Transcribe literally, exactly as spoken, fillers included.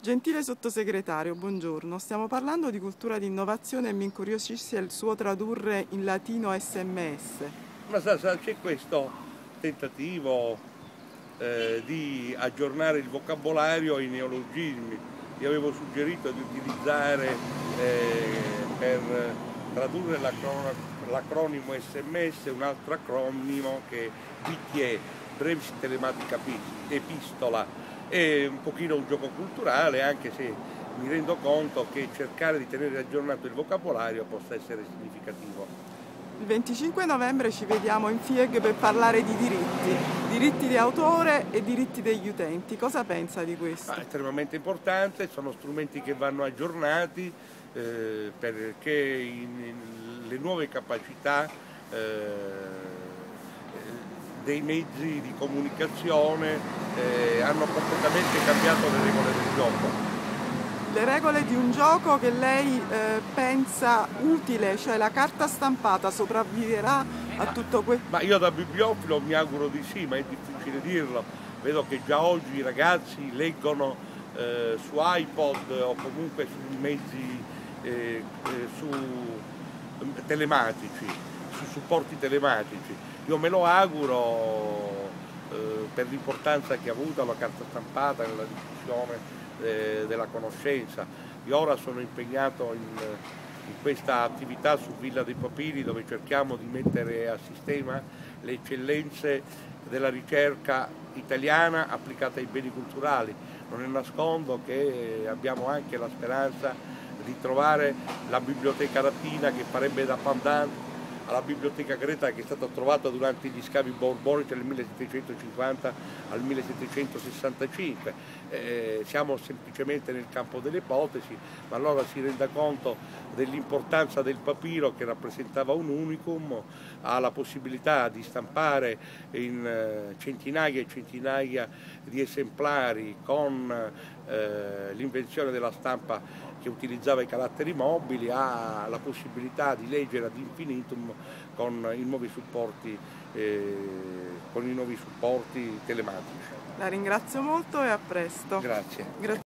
Gentile sottosegretario, buongiorno. Stiamo parlando di cultura di innovazione e mi incuriosisce il suo tradurre in latino S M S. Ma sa, sa, c'è questo tentativo eh, di aggiornare il vocabolario ai neologismi. Io avevo suggerito di utilizzare eh, per tradurre l'acro- l'acronimo S M S un altro acronimo che B T E, Brevis Telematica Epistola. È un pochino un gioco culturale, anche se mi rendo conto che cercare di tenere aggiornato il vocabolario possa essere significativo. Il venticinque novembre ci vediamo in FIEG per parlare di diritti, diritti di autore e diritti degli utenti. Cosa pensa di questo? Ah, è estremamente importante, sono strumenti che vanno aggiornati eh, perché in, in, le nuove capacità eh, dei mezzi di comunicazione eh, hanno completamente cambiato le regole del gioco. Le regole di un gioco che lei eh, pensa utile, cioè la carta stampata sopravviverà a tutto questo? Ma io da bibliofilo mi auguro di sì, ma è difficile dirlo. Vedo che già oggi i ragazzi leggono eh, su iPod o comunque su mezzi eh, eh, su, telematici, su supporti telematici. Io me lo auguro eh, per l'importanza che ha avuto la carta stampata nella diffusione eh, della conoscenza. Io ora sono impegnato in, in questa attività su Villa dei Papiri, dove cerchiamo di mettere a sistema le eccellenze della ricerca italiana applicata ai beni culturali. Non ne nascondo che abbiamo anche la speranza di trovare la biblioteca latina che farebbe da pandan alla biblioteca greca, che è stata trovata durante gli scavi borbonici dal millesettecentocinquanta al millesettecentosessantacinque. Eh, siamo semplicemente nel campo delle ipotesi, ma allora si renda conto dell'importanza del papiro, che rappresentava un unicum, ha la possibilità di stampare in centinaia e centinaia di esemplari con eh, l'invenzione della stampa che utilizzava i caratteri mobili, ha la possibilità di leggere ad infinitum con i nuovi supporti, eh, con i nuovi supporti telematici. La ringrazio molto e a presto. Grazie. Grazie.